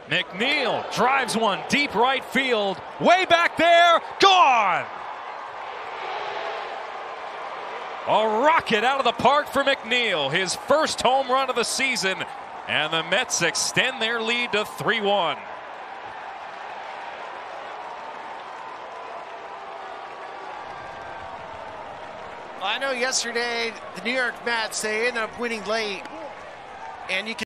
McNeil drives one deep right field. Way back there. Gone. A rocket out of the park for McNeil. His first home run of the season. And the Mets extend their lead to 3-1. I know yesterday the New York Mets, they ended up winning late, and you can